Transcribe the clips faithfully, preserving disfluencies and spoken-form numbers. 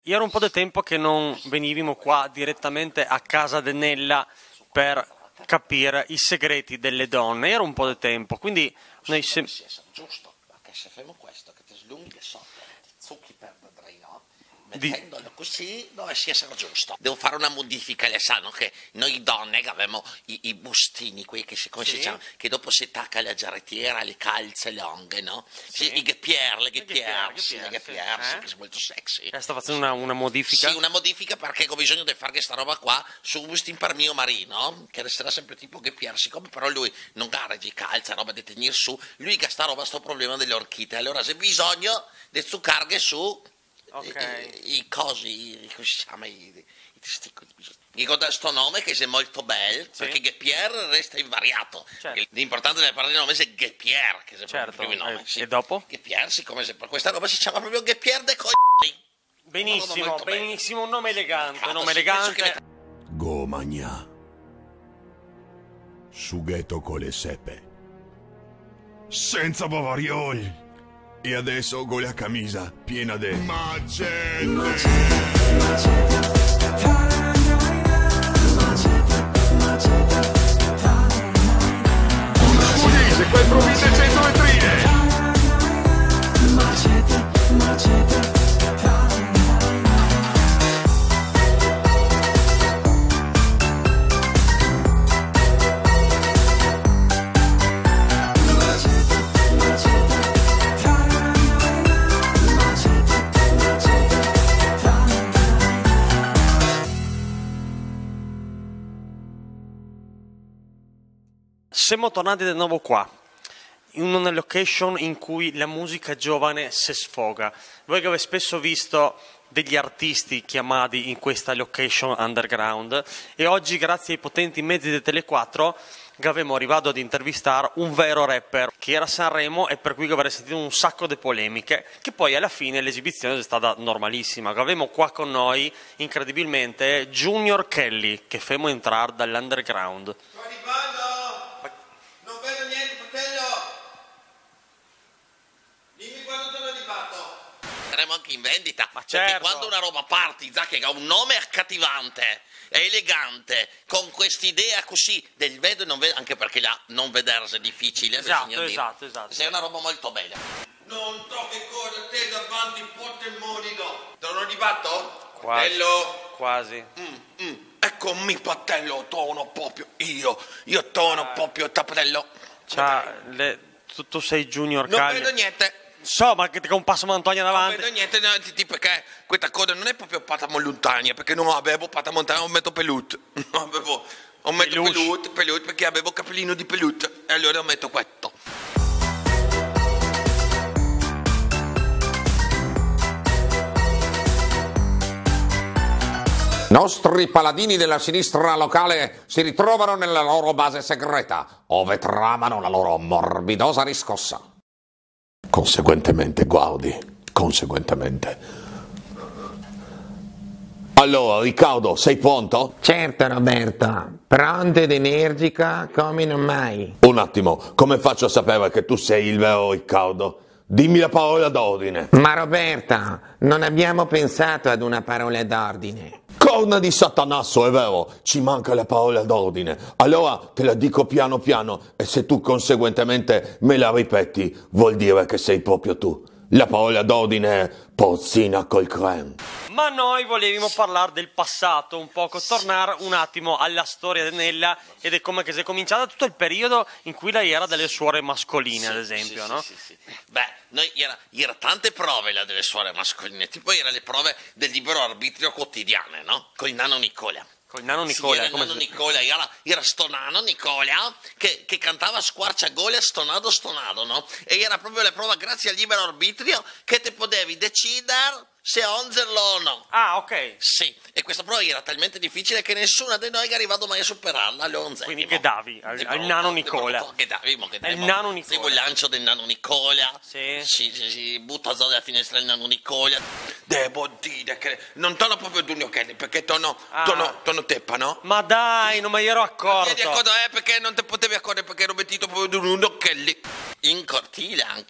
Io era un po' di tempo che non venivimo qua direttamente a casa di Nella per capire i segreti delle donne. Era un po' di tempo, quindi noi se... giusto, perché se facciamo questo, che ti slunghi sotto, ti zucchi per dentro, Di- mettendolo così, dovessi essere giusto. Devo fare una modifica, le sanno che noi donne che abbiamo i, i bustini, quei che si, come si Sì. chiama, che dopo si attacca alla giarrettiera, le calze lunghe, no? Sì. Sì, i ghepier, le ghepier, ghepier, ghepier, sì, le sì. ghepier, sì, Eh? che sono molto sexy. Eh, sta facendo una, una modifica. Sì, una modifica perché ho bisogno di fare questa roba qua su un bustin per mio marino, che resterà sempre tipo che Pier, siccome però lui non ha reggi calza, roba da tenere su, lui che sta roba sto problema delle orchite, allora se bisogno di zuccarghe su Ok. i, i cosi, i, come si chiama, i, i testicoli, dico da sto nome che è molto bello, Sì. perché Ghepier resta invariato. Certo. L'importante della parola di nome è Ghepier, che è Certo, proprio il primo nome. e- sì. e dopo? Ghepier, siccome se per questa roba si chiama proprio Ghepier de coglioni. Benissimo, Molto bene. benissimo, un nome elegante, un Cazzo, nome sì, penso elegante. che- Gomagna. Sughetto con le seppe. Senza bavarioli. E adesso con la camisa piena di macete. Pugliese, quel provvide cento vetrine. Siamo tornati di nuovo qua, in una location in cui la musica giovane si sfoga. Voi che avete spesso visto degli artisti chiamati in questa location underground e oggi grazie ai potenti mezzi di Tele quattro che abbiamo arrivato ad intervistare un vero rapper che era a Sanremo e per cui avrei sentito un sacco di polemiche, che poi alla fine l'esibizione è stata normalissima. Abbiamo qua con noi incredibilmente Junior Kelly che famo entrare dall'underground. Sto arrivando! Non vedo niente, fratello! Dimmi quando te l'ho arrivato! Saremo anche in vendita, Ma perché certo. quando una roba parti, già che ha un nome accattivante, è elegante, con quest'idea così del vedo e non vedo, anche perché là non vedersi è difficile, Esatto, bisogna dire. esatto, esatto. Sei una roba molto bella. Non so che cosa te davanti porta il monido. Te l'ho arrivato? Quasi, Fratello? quasi. Mm, mm. Eccomi fratello, tono proprio io, io tono proprio tapprello. Ciao, le- tu, tu sei Junior Non Kelly. vedo niente, So, ma che ti un passo Antonio non davanti. vedo niente, no, ti- ti- perché questa cosa non è proprio pata montagna, perché non avevo pata montagna, ho metto pelut, non avevo, ho metto Peluche. pelut, pelut, perché avevo capellino di pelut, e allora ho metto questo. Nostri paladini della sinistra locale si ritrovano nella loro base segreta, ove tramano la loro morbidosa riscossa. Conseguentemente, Guardi, conseguentemente. Allora, Riccardo, sei pronto? Certo Roberto, pronta ed energica come non mai. Un attimo, come faccio a sapere che tu sei il vero Riccardo? Dimmi la parola d'ordine. Ma Roberto, non abbiamo pensato ad una parola d'ordine. Corna di Satanasso, è vero, ci manca la parola d'ordine. Allora te la dico piano piano e se tu conseguentemente me la ripeti, vuol dire che sei proprio tu. La parola d'ordine è porcina col creme. Ma noi volevamo parlare del passato un poco, tornare un attimo alla storia di Nella ed è come che si è cominciato tutto il periodo in cui lei era delle suore mascoline, ad esempio, sì, no? Sì, sì, sì. Beh, noi era, era tante prove là delle suore mascoline, tipo era le prove del libero arbitrio quotidiane, no? Con il nano Nicola. Col nano Nicola, Sì, era il come nano si- Nicola, era, era sto nano Nicola che, che cantava squarciagole stonado stonado, no? E era proprio la prova, grazie al libero arbitrio, che te potevi decidere se onzerlo o no. Ah, ok. Sì, e questa prova era talmente difficile che nessuna di noi è arrivato mai a superarla alle onze. Quindi che davi al- al nano Nicola? Che davi, mo che davi, Al mo. nano Nicola. Seguo il lancio del nano Nicola. Sì. Sì, sì, sì, butta già dalla finestra il nano Nicola. Devo dire che non tono proprio Giulio Kelly, perché tono, Ah. tono, tono teppa, no? Ma dai, non me ne ero accorto. Vedi, accordo, eh, perché non ti potevi accorgere perché ero vestito proprio Giulio Kelly. In cortile anche.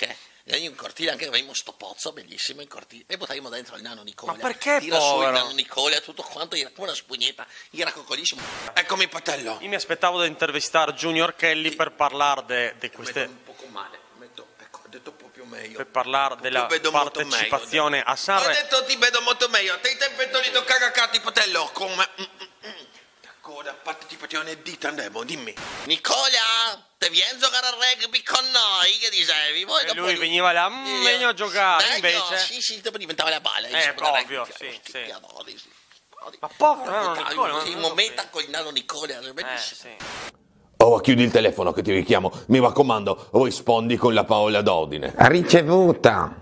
E in cortile anche avevamo sto pozzo bellissimo in cortile e buttammo dentro il nano Nicola. Ma perché, Tira su povero? il nano Nicola, tutto quanto, era come una spugnetta, era coccolissimo. Eccomi Patello. Io mi aspettavo di intervistare Junior Kelly per parlare di queste... Metto un poco male, metto, ecco, ho detto proprio meglio. per parlare della vedo molto partecipazione meglio. a Sanremo. Ho detto ti vedo molto meglio, te i tempestoni do cagacati Patello, come... Mm, mm, mm. Ancora, partecipazione di Sanremo, dimmi. Nicola, te vieni a giocare a rugby con noi, che dicevi? Poi E dopo- lui veniva là, "Mm, meglio giocare", Meglio, invece- Sì, sì, dopo diventava la balla. Eh, proprio, sì, sì. Adori, sì. Ma povero nano Nicola, ma Il non momento so con il nano Nicola, è Eh, bellissimo. sì. Ora chiudi il telefono che ti richiamo. Mi raccomando, rispondi con la parola d'ordine. Ricevuta.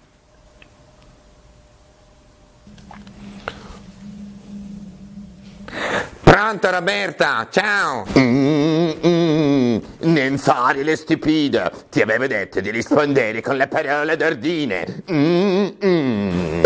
Pronto Roberta, ciao. Mm, mm, non fare le stupide. Ti avevo detto di rispondere con la parola d'ordine. Mm, mm.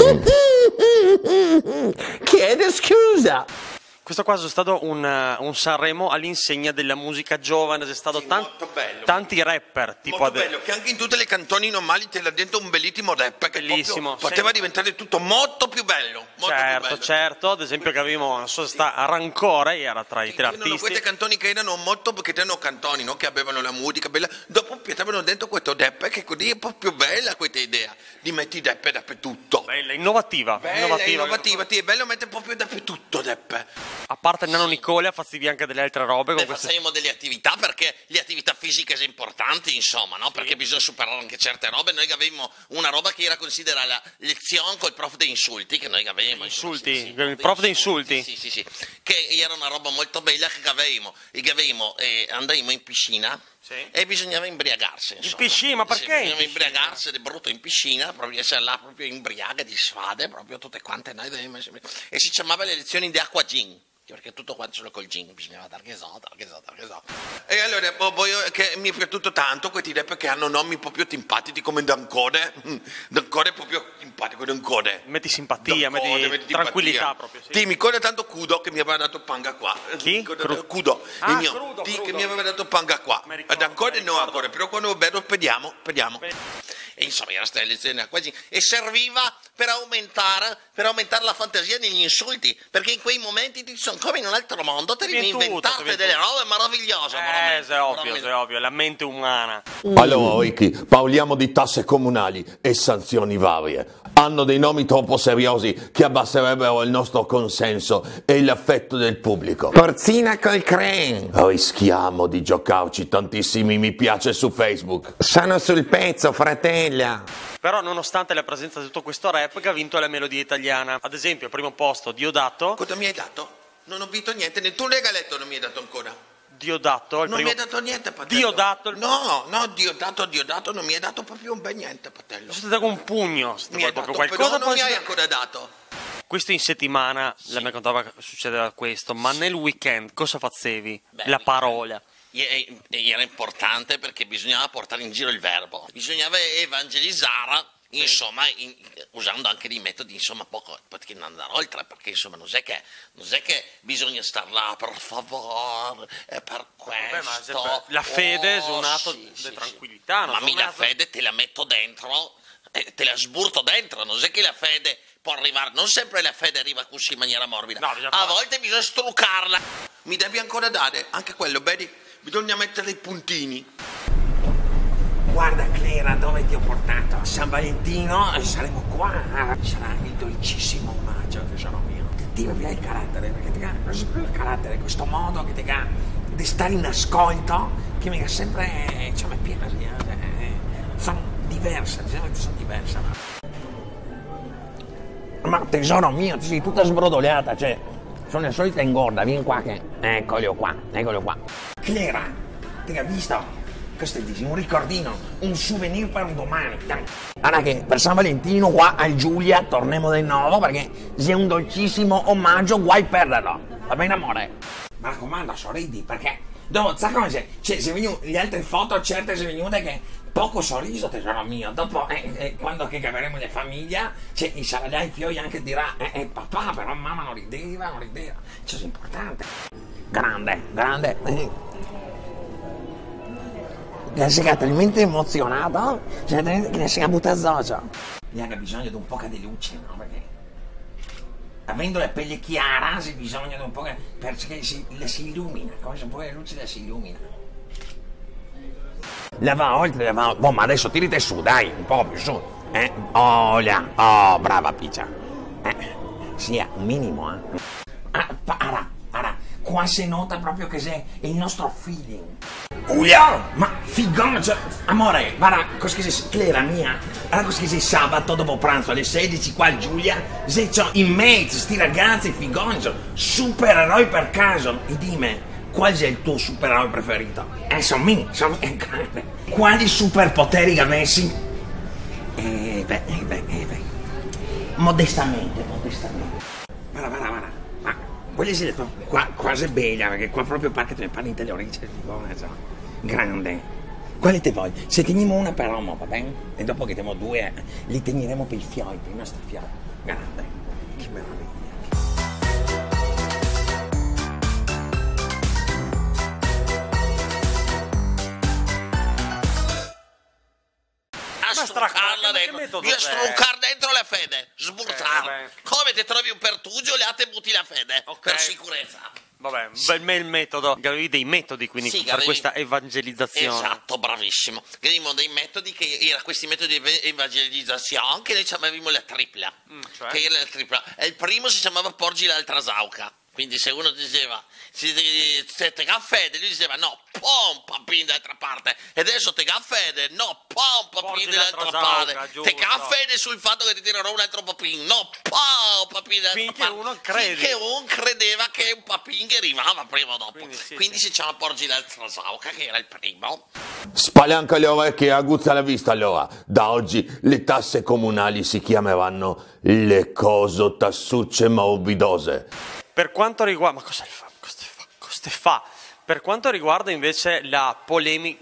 Chiedo scusa. Questo qua è stato un, uh, un Sanremo all'insegna della musica giovane, c'è stato Sì, tan- molto bello. tanti rapper, tipo Molto ade- bello, che anche in tutte le canzoni normali te l'ha detto un bellissimo rap che Bellissimo, proprio poteva sì. diventare tutto molto più bello. Molto Certo, più bello. certo, ad esempio che avevamo, non so se sta a Rancore, era tra i tre Erano queste artisti. canzoni che erano molto perché erano cantoni, no? Che avevano la musica bella. Dopo mettevano dentro questo rap che così è un po' più bella questa idea di metti rap dappertutto. Bella, innovativa, Bella, innovativa. innovativa, sì, è bello mettere proprio dappertutto rap. A parte il nano Nicola, facevi anche delle altre robe con Beh, queste... facciamo delle attività perché le attività fisiche sono importanti, insomma, no? Perché bisogna superare anche certe robe. Noi avevamo una roba che era considerata la lezione col prof di insulti, che noi avevamo. insomma, Insulti? sì, sì, Il prof di insulti? Sì, sì, sì, che era una roba molto bella che avevamo. E che avevamo, eh, andavamo in piscina. Sì. E bisognava imbriagarsi. In insomma. piscina? Ma perché Sì, in bisognava piscina? imbriagarsi di brutto in piscina, proprio essere là proprio imbriaga di sfade, proprio tutte quante noi dovevamo essere- E si chiamava le lezioni di acqua gin. Perché tutto quanto solo col gin bisognava dar che so, dar che so, dar che so. E allora boh, poi che mi è piaciuto tanto questi rap che hanno nomi proprio simpatici come Dancore. Dancore è proprio simpatico, Dancore. Metti simpatia, Dancore, metti metti tranquillità simpatia. proprio, sì. Sì, mi ricorda tanto Cudo che mi aveva dato panga qua. Chi? Mi ricorda- Cru- Cudo. Ah, il mio. Crudo, Sì, che Crudo. mi aveva dato panga qua. Mi ricordo, Dancore mi no ricordo. ancora, però quando vedo spediamo, spediamo. E insomma era questa lezione acqua gin. E serviva per aumentare, per aumentare la fantasia negli insulti, perché in quei momenti ti sono come in un altro mondo, te devi Viene tutto, inventarti viene delle tutto. robe meravigliose. Eh, veramente, se è ovvio, veramente. se è ovvio, la mente umana. Allora, Ricky, parliamo di tasse comunali e sanzioni varie. Hanno dei nomi troppo seriosi che abbasserebbero il nostro consenso e l'affetto del pubblico. Porzina col crane. Rischiamo di giocarci tantissimi mi piace su Facebook. Sono sul pezzo, fratella. Però nonostante la presenza di tutto questo rap che ha vinto la melodia italiana. Ad esempio, al primo posto Diodato. Cosa mi hai dato? Non ho vinto niente, né tu regaletto non mi hai dato ancora. Diodato, il Non primo... mi hai dato niente, Patello. Diodato, il... No, no, Diodato, Diodato, non mi hai dato proprio un bel niente, Patello. Siete con un pugno, siete Mi hai proprio dato, qualcosa. però non mi poi- hai ancora dato. Questo in settimana, la mia contava che succedeva questo, ma nel weekend cosa facevi? Beh, La parola. E- e- Era importante perché bisognava portare in giro il verbo. Bisognava evangelizzare, insomma, in- usando anche dei metodi, insomma, poco, perché non andare oltre, perché insomma non è che, non è che bisogna star là, per favore, e per questo. Beh, ma sempre la fede è un atto sì, di sì, tranquillità, sì. non Ma è mi un la atto- fede te la metto dentro, e te la sburto dentro, non è che la fede può arrivare, non sempre la fede arriva così in maniera morbida, No, bisogna a fare- volte bisogna struccarla. Mi devi ancora dare anche quello, vedi? Bisogna mettere i puntini. Guarda Clara dove ti ho portato, a San Valentino saremo qua, sarà il dolcissimo omaggio tesoro mio. Ti va il carattere, perché ti ha sempre il carattere, questo modo che ti ha di stare in ascolto, che mi ha sempre, cioè mi piace, eh, sono diverse, diciamo che sono diverse. Ma... ma tesoro mio, ti sei tutta sbrodolata, cioè, sono le solite ingorda, vieni qua che, eccolo qua, eccolo qua. Clara, ti ha visto? Questo è un ricordino, un souvenir per un domani. Guarda che per San Valentino qua al Giulia torniamo di nuovo perché c'è un dolcissimo omaggio, guai perderlo. Va bene amore? Mi raccomando, sorridi perché dopo, sai come c'è? Cioè, se vengono le altre foto certe sono venute che poco sorriso tesoro mio. Dopo, eh, eh, quando che avremo la famiglia, cioè, i sarà i fioi anche dirà, eh, eh, papà, però mamma non rideva, non rideva. Cioè, è importante. Grande, grande. Eh. che si è talmente emozionato, cioè, che ne si è buttato addosso. Gli hanno bisogno di un po' di luce, no? Perché avendo la pelle chiara si ha bisogno di un po' perché si, la si illumina, come se poi la luce la si illumina. La va oltre, la va. Boh, ma adesso tirate su, dai, un po' più su. Eh? Oh, là. Oh, brava piccia. Eh, sì, un minimo, eh. Ah, para, para. Qua si nota proprio che c'è il nostro feeling. Uia, ma figone, cioè, amore, guarda, così che sei, Clara mia, guarda così che sei sabato dopo pranzo alle sedici qua a Giulia, se c'ho in mezzo sti ragazzi figoni, cioè, supereroi per caso, e dimmi, qual è il tuo supereroe preferito? Eh, sono me, sono me. Quali superpoteri che avessi? Eh, beh, eh, beh, eh, beh, modestamente, modestamente. Guarda, guarda, guarda. Voglio dire, qua quasi bella, perché qua proprio perché tu ne parli in televisione, figone, cioè, grande. Quale te voglio? Se teniamo una per uomo, va bene? E dopo che teniamo due, li teniremo per i fioi, per i nostri fioi. Grande, che meraviglia. A stroncarla dentro, io stroncar dentro la fede, sburtarla. Eh, Come ti trovi un pertugio, le te butti la fede, Ok. per sicurezza. Vabbè, bel me il metodo. Avevi dei metodi quindi Sì, per avevi- questa evangelizzazione. Esatto, bravissimo. Avevamo dei metodi che era questi metodi di evangelizzazione che noi chiamavamo la tripla. Mm, cioè? Che era la tripla. E il primo si chiamava porgi l'altra sauca. Quindi se uno diceva se te te ga fede, lui diceva no, pom papin dall'altra parte. E adesso te ga fede, no, pom Porgi papin l'altra dall'altra sauca, parte. giusto. Te ga fede sul fatto che ti tirerò un altro papin, no, pom papin dall'altra Finché parte. uno crede. Finché uno credeva che un papin che arrivava prima o dopo. Quindi Quindi, sì, sì. si chiama porgi l'altra sauca, che era il primo. Spalanca le orecchie e aguzza la vista allora. Da oggi le tasse comunali si chiameranno le cosotassucce morbidose. Per quanto riguarda... Ma cosa fa? Cosa fa? Cosa fa? Per quanto riguarda invece la polemica...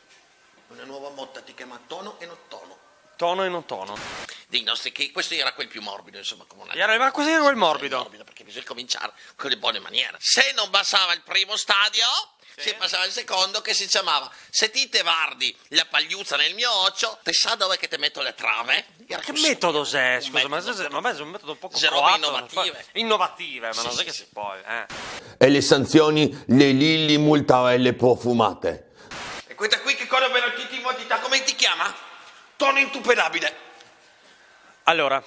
Una nuova motta ti chiama tono e non tono. Tono e non tono. Dei nostri, che questo era quel più morbido, insomma, comunale. Era, ma cos'era quel morbido? morbido, perché bisogna cominciare con le buone maniere. Se non passava il primo stadio, Sì. si passava il secondo, che si chiamava se ti te vardi la pagliuzza nel mio occhio, te sa dove che te metto le trame? Era Che così. metodo c'è? Un Scusa, ma metodo. se- ma è un metodo un po' Se robe croato, innovative. non so- Innovative, ma Sì, non sì, sai che sì. si può, eh. E le sanzioni, le lilli multarelle profumate. E questa qui che cosa per tutti i modi, come ti chiama? Tono intuperabile. Allora,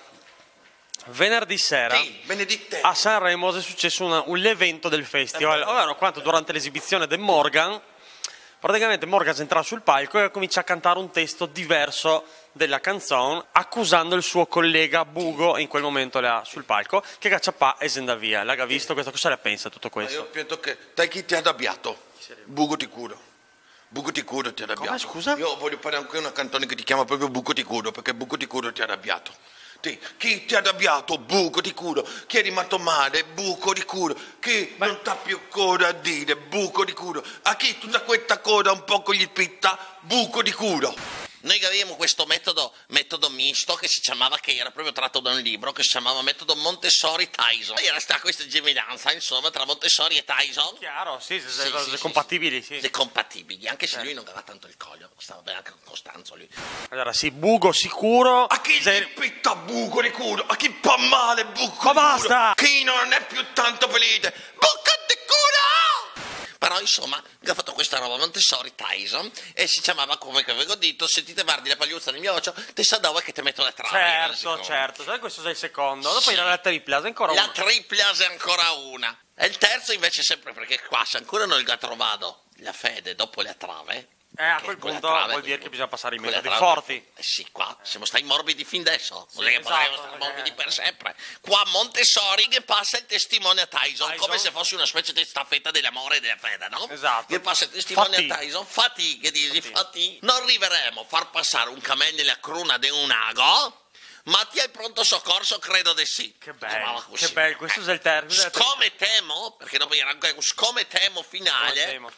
venerdì sera Sì, benedite. a Sanremo è successo una- un evento del festival, ovvero quando durante l'esibizione di Morgan, praticamente Morgan entra sul palco e comincia a cantare un testo diverso della canzone, accusando il suo collega Bugo, in quel momento là sul palco, che cacciapà e se andava via. L'ha visto questo? Cosa ne pensa tutto Io questo? penso che dai chi ti ha arrabbiato? Buco ti curo. Buco ti curo ti ha arrabbiato. Come, scusa? Io voglio fare anche una canzone che ti chiama proprio Buco ti curo, perché Buco ti curo ti ha arrabbiato. Ti- chi ti ha arrabbiato? Buco ti curo. Chi è rimasto male? Buco ti curo. Chi non t'ha più cosa a dire? Buco ti curo. A chi tutta questa cosa un po' con gli pitta? Buco ti curo. Noi avevamo questo metodo, metodo misto che si chiamava, che era proprio tratto da un libro, che si chiamava metodo Montessori-Tyson. Era stata questa gemelanza, insomma, tra Montessori e Tyson. Chiaro, sì, se- Sì, se- sì, se sì, compatibili, sì. Se compatibili, anche se lui non aveva tanto il coglio, stava bene anche con Costanzo lui. Allora, sì, Bugo sicuro. A chi se- gli pitta buco di culo? A chi fa male buco Ma di basta! culo? Chi non è più tanto felice? Buco di culo! Però insomma, ha fatto questa roba Montessori Tyson e si chiamava, come che avevo detto, se ti te guardi la pagliuzza nel mio occhio, te sa dove che te metto le trave. Certo, certo, sai, questo è il secondo. Dopo Sì. era la tripla, sai ancora La uno. tripla è ancora una. E il terzo invece sempre, perché qua se ancora non l'ha trovato la fede dopo la trave. Eh, a che quel con la punto trave, vuol dire con- che bisogna passare i con la metodi trave- forti. Eh sì, qua siamo stati morbidi fin adesso. Non è che esatto, potremmo stare morbidi eh. per sempre. Qua Montessori che passa il testimone a Tyson, Tyson. come se fosse una specie di staffetta dell'amore e della fede, no? Esatto. Che passa il testimone Fatti. a Tyson, fatti, che dici, fatti. Non arriveremo a far passare un cammello nella cruna di un ago, ma ti hai pronto soccorso? Credo di sì. Che Chiamava bello, così. che bello, questo è il termine. Scome temo, perché dopo era anche un scome temo finale. Temo.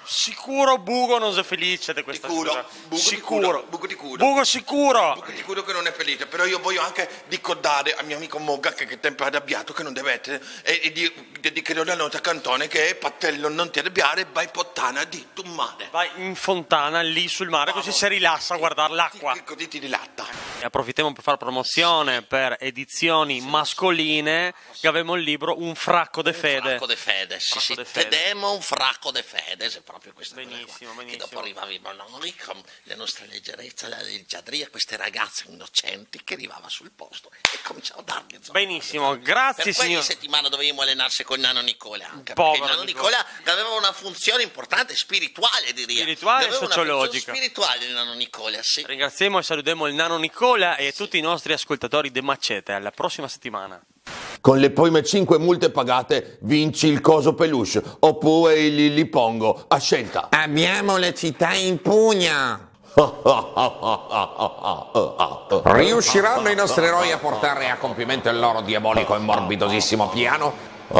sicuro Bugo non sei felice di questa Sicuro, cosa. buco Sicuro. di culo, buco di culo. Bugo sicuro. Buco di culo che non è felice, però io voglio anche ricordare al mio amico Mogga che è tempo arrabbiato, che non deve essere, e, e di, dedicherò la nota cantone che è Pattello non ti arrabbiare, vai puttana di tu mare. Vai in fontana lì sul mare, così si rilassa a guardare l'acqua. Che così ti rilatta. E approfittiamo per fare promozione per edizioni mascoline che avevamo il libro Un fracco de fede. Fracco de fede, sì, Fracco sì, de fede. Tedemo un fracco de fede, se proprio questa Benissimo, cosa qua. benissimo. Che dopo arrivavamo noi con la nostra leggerezza, la leggiadria, queste ragazze innocenti che arrivava sul posto e cominciava a dargli zona. Benissimo, grazie Per signor. quella settimana dovevamo allenarsi con Nano Nicola anche, Povero perché Nano Nicola. Nicola aveva una funzione importante, spirituale direi. Spirituale e Aveva una sociologica. funzione spirituale il Nano Nicola, sì. Ringraziamo e salutiamo il nano Nicola e tutti i nostri ascoltatori de Macete. Alla prossima settimana. Con le prime cinque multe pagate vinci il coso peluche oppure il li pongo a scelta. Abbiamo le città in pugna. Riusciranno i nostri eroi a portare a compimento il loro diabolico e morbidosissimo piano?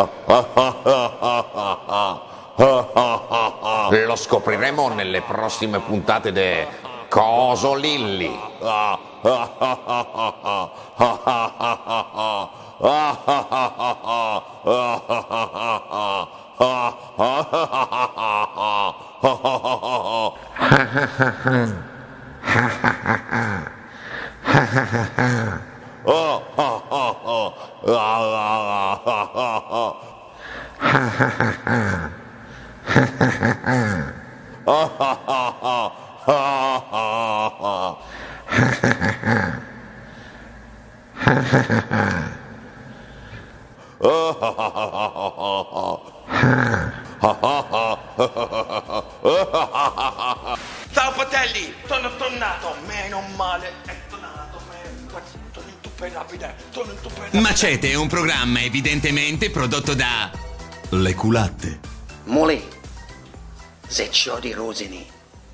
Lo scopriremo nelle prossime puntate de Coso Lilli. Ciao fratelli, sono tornato, meno male, è tornato, me- sono intuperabile, sono intuperabile. Macete è un programma evidentemente prodotto da Le Culatte. Mole, se ciò di Rosini.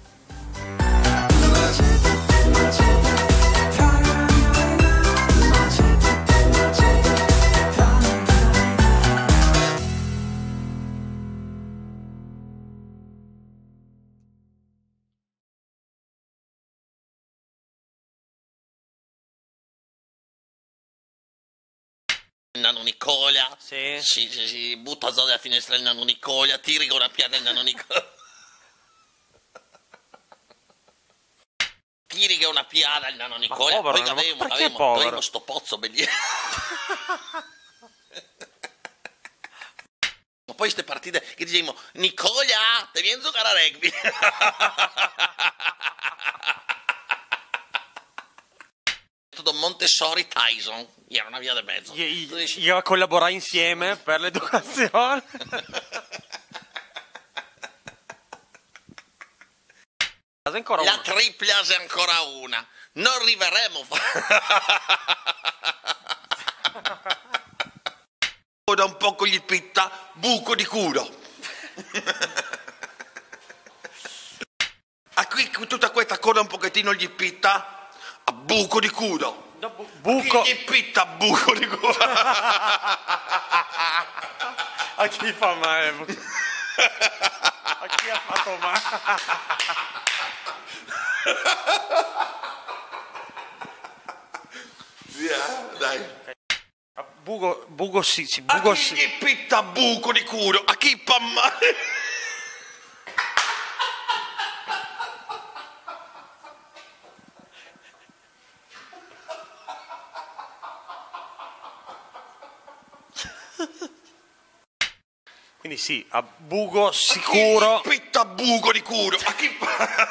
Il Nano Nicola, Sì. si, si, si butta già dalla finestra il Nano Nicola, tiri con una piada il Nano Nicola. Tiri che una piada il Nano Nicola, povero, poi ma avevamo, perché avevamo, povero? avevamo sto pozzo bellissimo. Ma poi ste partite che dicevamo, Nicola, ti vieni a giocare a rugby? Don Montessori Tyson, era una via di mezzo. Gli, Tu dici, gli a collaborare insieme per l'educazione. Ancora la una. tripla se ancora una. Non arriveremo. Da un poco gli pitta buco di culo. A qui tutta questa cosa un pochettino gli pitta a buco di culo. No, bu- buco. Chi gli pitta a buco di culo? A chi fa male? A chi ha fatto male? Via, dai. A Bugo, Bugo sì, sì, A Bugo chi sì. gli pitta a buco di culo? A chi fa male? Quindi sì, a Bugo sicuro. A chi gli pitta a buco di culo? A chi fa...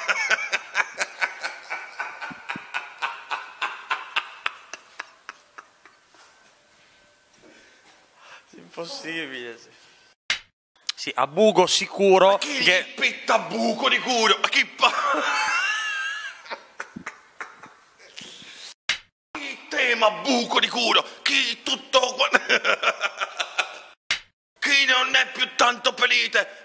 Impossibile. Sì. Sì, a Bugo sicuro Chi gli che pitta a buco di culo? A chi fa... Chi tema buco di culo? Chi tutto... qua- Chi non è più tanto felice